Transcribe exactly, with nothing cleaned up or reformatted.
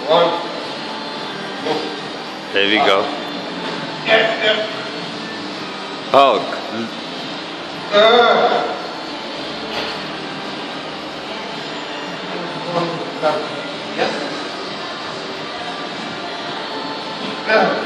One. There we go. Yeah, yeah. Oh. Uh. Yes. Yeah.